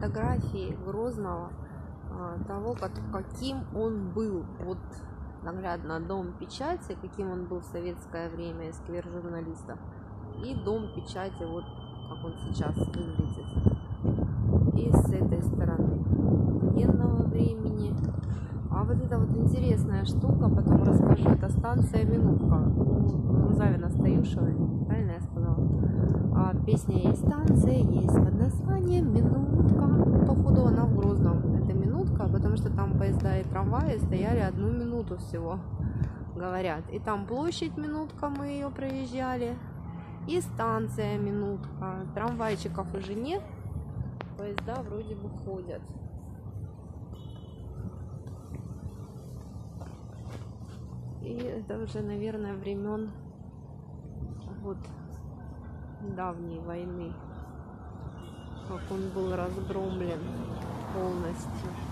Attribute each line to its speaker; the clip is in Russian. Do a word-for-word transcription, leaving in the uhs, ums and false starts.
Speaker 1: фотографии Грозного, того, каким он был. Вот наглядно дом печати, каким он был в советское время, сквер журналистов, и дом печати, вот как он сейчас выглядит. И с этой стороны военного времени. А вот это вот интересная штука, потом расскажу, это станция Минутка у Рузавина Стаюшевой, правильно я сказала? А песня есть, станция есть под названием Минутка. Походу она в Грозном, это Минутка, потому что там поезда и трамваи стояли одну минуту всего, говорят. И там площадь Минутка, мы ее проезжали, и станция Минутка. Трамвайчиков уже нет, поезда вроде бы ходят. И это уже, наверное, времен вот давней войны, как он был разгромлен полностью.